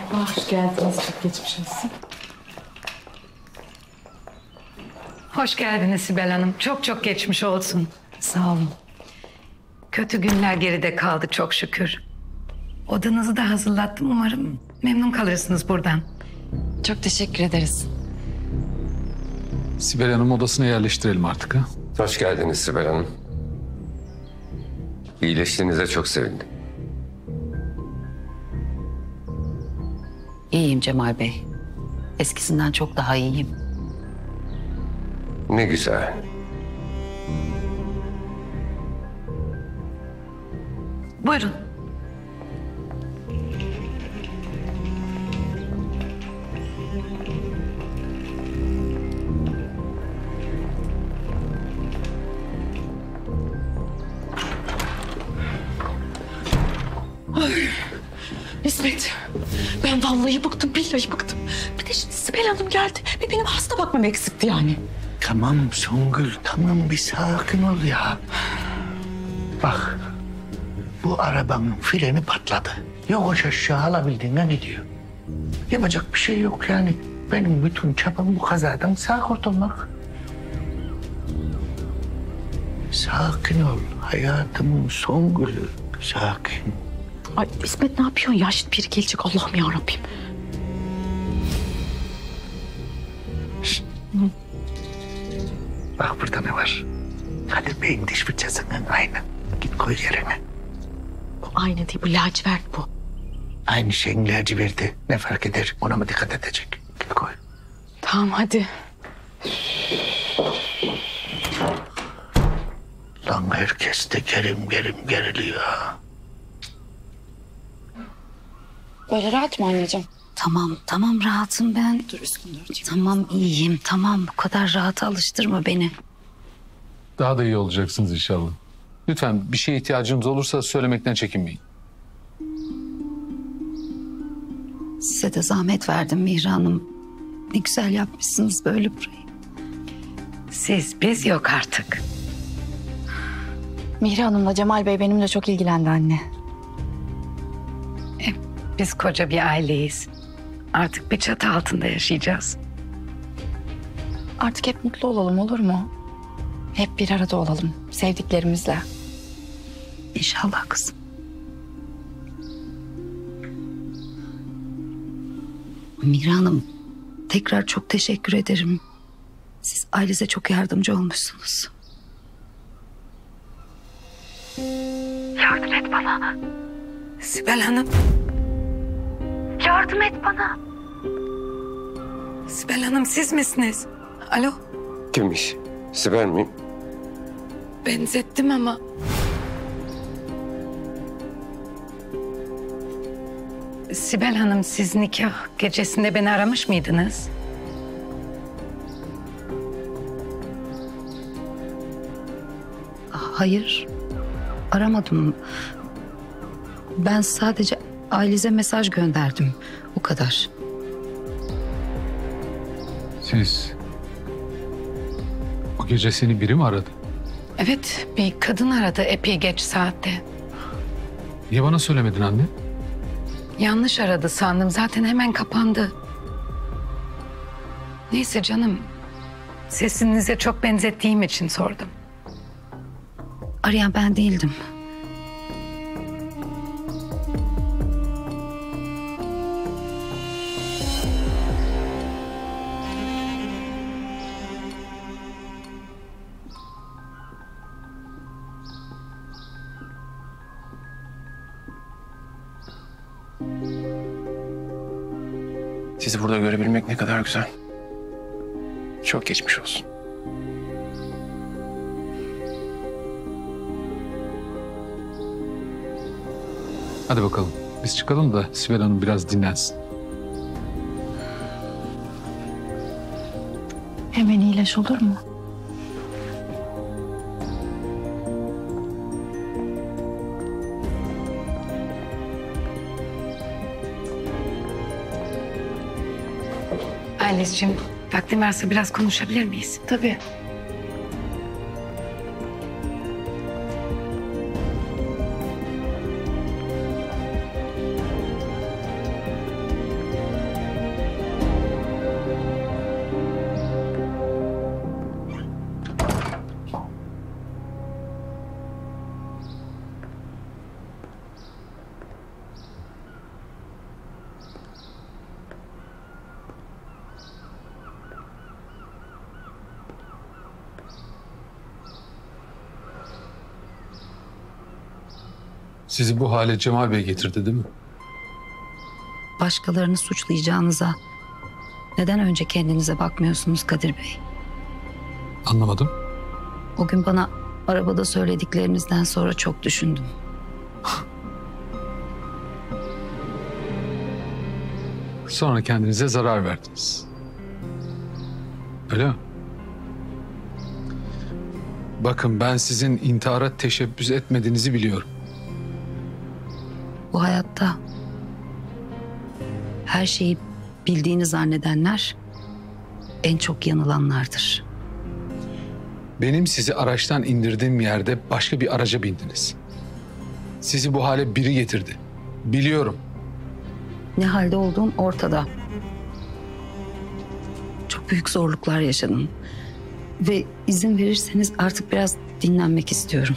Hoş geldiniz. Çok geçmiş olsun. Hoş geldiniz Sibel Hanım. Çok çok geçmiş olsun. Sağ olun. Kötü günler geride kaldı çok şükür. Odanızı da hazırlattım. Umarım memnun kalırsınız buradan. Çok teşekkür ederiz. Sibel Hanım odasına yerleştirelim artık ha. Hoş geldiniz Sibel Hanım. İyileştiğinize çok sevindim. İyiyim Cemal Bey. Eskisinden çok daha iyiyim. Ne güzel. Buyurun. İsmet, ben vallahi bıktım, billahi bıktım. Bir de şimdi Sibel Hanım geldi. Bir benim hasta bakmam eksikti yani. Tamam Songül, tamam bir sakin ol ya. Bak, bu arabanın freni patladı. Yokuş aşağı alabildiğine gidiyor. Yapacak bir şey yok yani. Benim bütün çabam bu kazadan sağ kurtulmak. Sakin ol hayatımın Songül'ü, sakin. Ay İsmet ne yapıyorsun ya? Şimdi biri gelecek Allah'ım yarabbim. Bak burada ne var? Kadir Bey'in diş fırçasının aynı. Git koy yerine. Bu aynı değil, bu lacivert bu. Aynı şeyin laciverti. Ne fark eder? Ona mı dikkat edecek? Git koy. Tamam hadi. Lan herkes de gerim geriliyor ha. Böyle rahat mı anneciğim? Tamam rahatım ben. Dur üstünü örteyim. Tamam iyiyim tamam bu kadar rahata alıştırma beni. Daha da iyi olacaksınız inşallah. Lütfen bir şeye ihtiyacınız olursa söylemekten çekinmeyin. Size de zahmet verdim Mihra Hanım. Ne güzel yapmışsınız böyle burayı. Biz yok artık. Mihri Hanım'la Cemal Bey benimle çok ilgilendi anne. Biz koca bir aileyiz. Artık bir çatı altında yaşayacağız. Artık hep mutlu olalım olur mu? Hep bir arada olalım sevdiklerimizle. İnşallah kızım. Mihra Hanım tekrar çok teşekkür ederim. Siz ailenize çok yardımcı olmuşsunuz. Yardım et bana. Sibel Hanım. Yardım et bana. Sibel Hanım siz misiniz? Alo. Kimmiş? Sibel mi? Benzettim ama. Sibel Hanım siz nikah gecesinde beni aramış mıydınız? Hayır, aramadım. Ben sadece ailenize mesaj gönderdim. O kadar. Siz... O gece seni biri mi aradı? Evet, bir kadın aradı epey geç saatte. Niye bana söylemedin anne? Yanlış aradı sandım. Zaten hemen kapandı. Neyse canım. Sesinize çok benzettiğim için sordum. Arayan ben değildim. Sizi burada görebilmek ne kadar güzel. Çok geçmiş olsun. Hadi bakalım. Biz çıkalım da Sibel Hanım biraz dinlensin. Hemen iyileş olur mu? Aileciğim, vaktin varsa biraz konuşabilir miyiz? Tabii. Sizi bu hale Cemal Bey getirdi değil mi? Başkalarını suçlayacağınıza neden önce kendinize bakmıyorsunuz Kadir Bey? Anlamadım. O gün bana arabada söylediklerinizden sonra çok düşündüm. Sonra kendinize zarar verdiniz. Öyle mi? Bakın ben sizin intihara teşebbüs etmediğinizi biliyorum. Bu hayatta her şeyi bildiğini zannedenler en çok yanılanlardır. Benim sizi araçtan indirdiğim yerde başka bir araca bindiniz. Sizi bu hale biri getirdi. Biliyorum. Ne halde olduğum ortada. Çok büyük zorluklar yaşadım. Ve izin verirseniz artık biraz dinlenmek istiyorum.